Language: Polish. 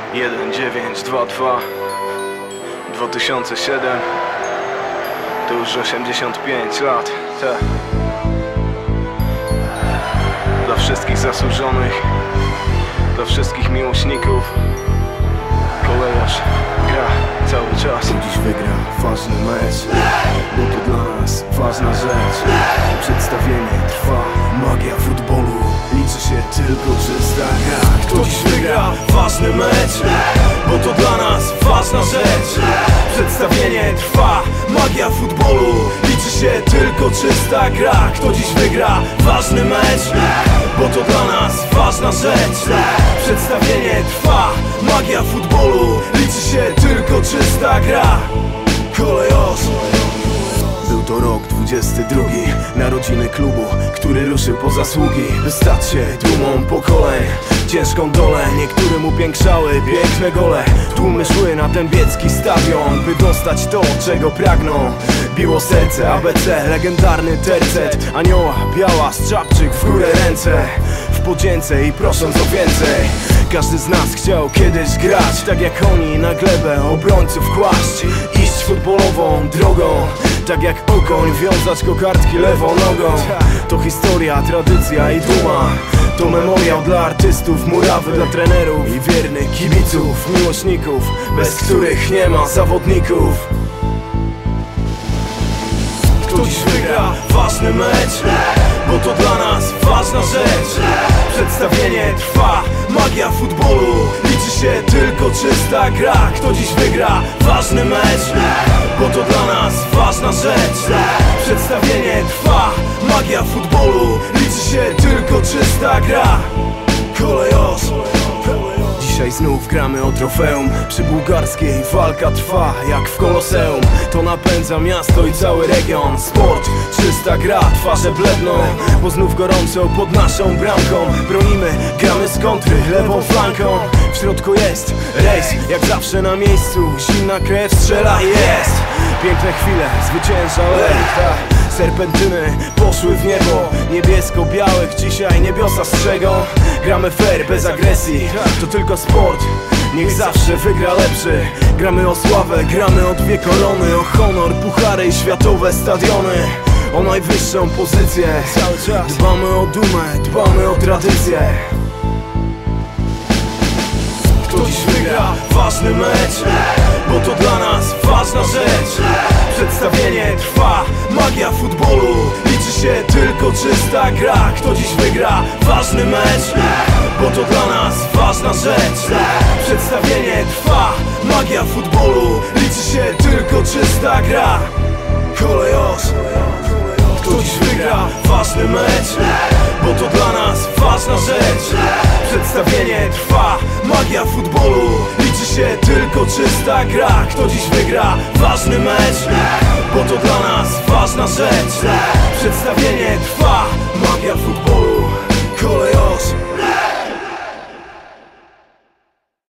1922 2007. To już 85 lat. Dla wszystkich zasłużonych, dla wszystkich miłośników, kolejarz gra cały czas. Dziś wygra ważny mecz, bo to dla nas ważna rzecz. Przedstawienie trwa, magia futbolu, liczy się tylko czysta gra. Kto dziś wygra ważny mecz, bo to dla nas ważna rzecz. Przedstawienie trwa, magia futbolu, liczy się tylko czysta gra. Kto dziś wygra ważny mecz, bo to dla nas ważna rzecz. Przedstawienie trwa, magia futbolu, liczy się tylko czysta gra. Kolejarz. Był to rok 22, narodziny klubu, który ruszył po zasługi, by stać się dumą pokoleń. Ciężką dolę niektórym upiększały piękne gole. Tłumy szły na dębiecki stadion, by dostać to, czego pragną. Biło serce ABC, legendarny tercet. Anioła, biała, strzapczyk, w górę ręce, w podzięce i prosząc o więcej. Każdy z nas chciał kiedyś grać, tak jak oni, na glebę obrońców kłaść. Iść futbolową drogą, tak jak okoń, wiązać kokardki lewą nogą. To historia, tradycja i duma, to memoriał dla artystów, murawy dla trenerów i wiernych kibiców, miłośników, bez których nie ma zawodników. Kto dziś wygra ważny mecz, bo to dla nas ważna rzecz. Przedstawienie trwa, magia futbolu, liczy się tylko czysta gra. Kto dziś wygra ważny mecz, bo to dla nas ważna rzecz. Przedstawienie trwa, magia futbolu, liczy się tylko czysta gra. Kolejarz. Dzisiaj znów gramy o trofeum, przy bułgarskiej walka trwa jak w Koloseum. To napędza miasto i cały region. Sport, czysta gra, twarze bledną, bo znów gorąco pod naszą bramką. Bronimy, gramy z kontry, lewą flanką. W środku jest rejs, jak zawsze na miejscu. Zimna krew strzela i jest. Piękne chwile, zwycięża lech. Serpentyny poszły w niebo, niebiesko-białych dzisiaj niebiosa strzegą. Gramy fair, bez agresji, to tylko sport, niech zawsze wygra lepszy. Gramy o sławę, gramy o dwie korony, o honor, puchary i światowe stadiony, o najwyższą pozycję. Dbamy o dumę, dbamy o tradycję. Kto dziś wygra ważny mecz, bo to dla nas ważna rzecz. Przedstawienie trwa, magia futbolu, liczy się tylko czysta gra. Kto dziś wygra ważny mecz, bo to dla nas ważna rzecz. Przedstawienie trwa, magia futbolu, liczy się tylko czysta gra. Kolejarz. Kto dziś wygra ważny mecz, bo to dla nas ważna rzecz. Przedstawienie trwa, magia futbolu, liczy się tylko czysta gra. Kto dziś wygra ważny mecz, bo to dla nas ważna rzecz. Przedstawienie trwa,